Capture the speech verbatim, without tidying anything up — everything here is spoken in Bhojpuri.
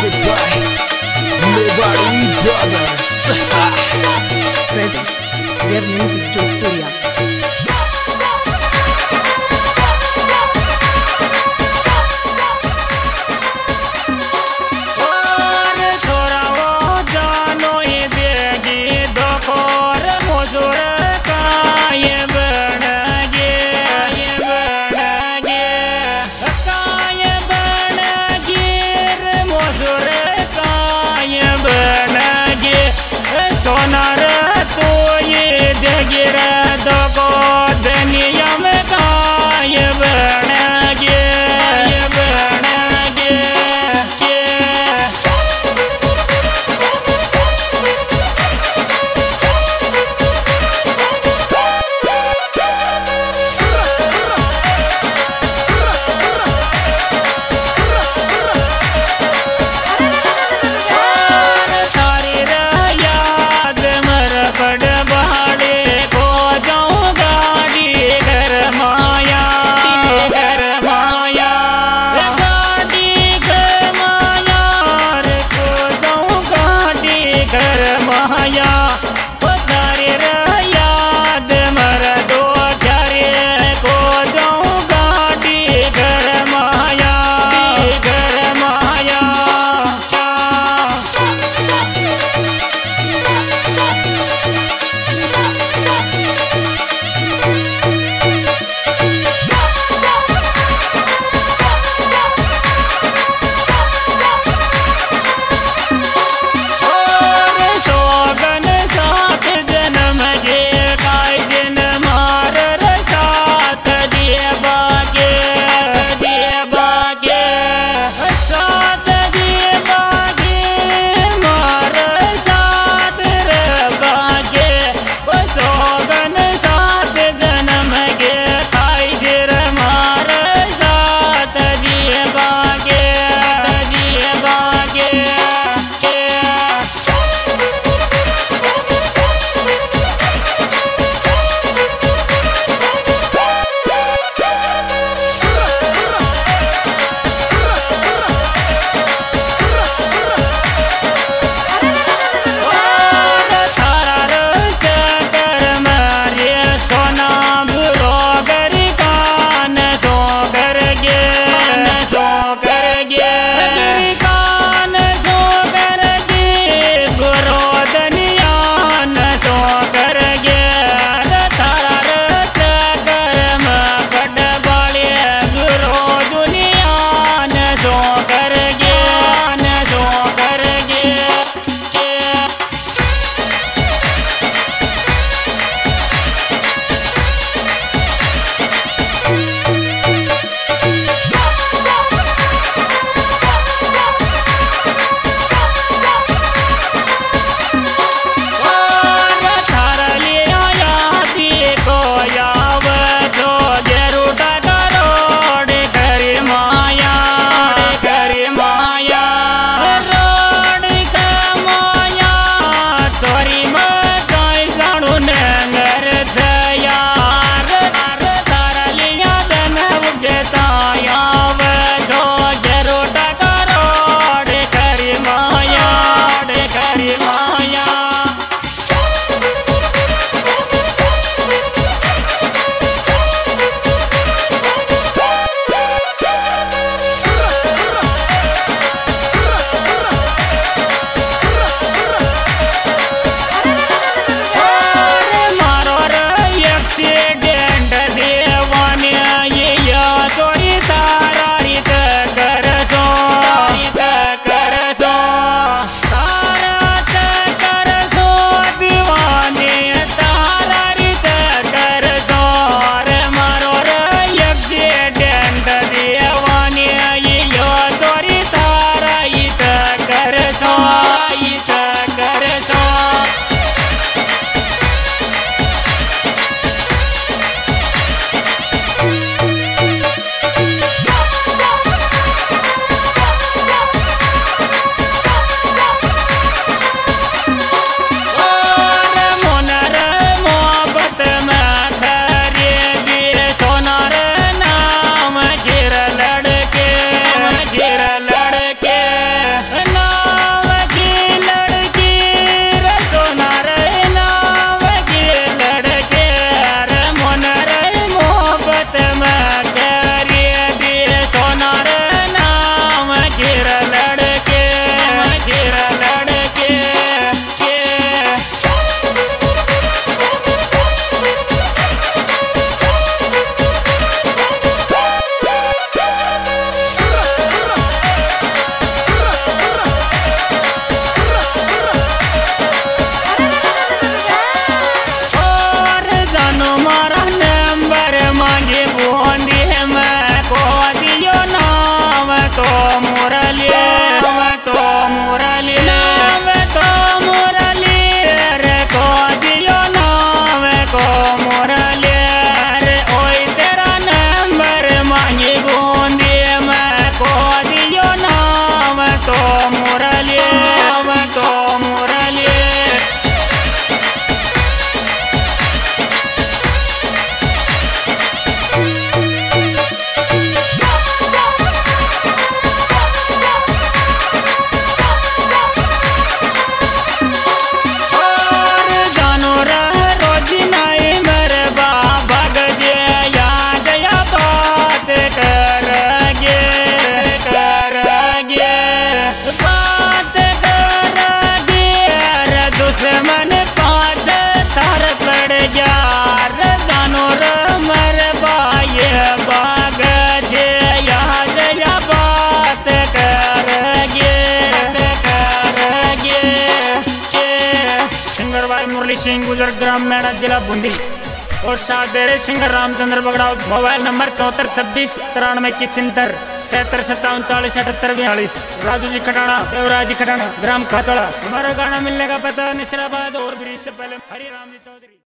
Music by Mewari Brothers. Presents Dev Music Jodhpuria. सोनार तो ये देगिरा दो दुनिया में काय बनगे बनगे गन मखीर लड़के मखीर लड़के तो मुरली तो मुरली नाम तो मुरली रे को दियो नाम को मुरली रे ओए तेरा नंबर मांगी बूंदी मैं को दियो नाम तो मुरली नाम तो मुरली मन पाँच तार पड़ जा जानो मर बाए बाग जे याद या बात कर गे कर गे सिंगर भाई मुरली सिंह गुजर ग्राम मेड़ा जिला बूंदी और साथ दे रहे singer Ramchandra Bagdav mobile number चौहत्तर छब्बीस तिरानवे की चिंतर तिहत्तर सत्तावन चालीस अठहत्तर बयालीस राजू जी खटाना देवराज जी खटाना ग्राम खातड़ा। हमारा गाना मिलने का पता निसराबाद और ब्रिज से पहले हरिराम जी चौधरी।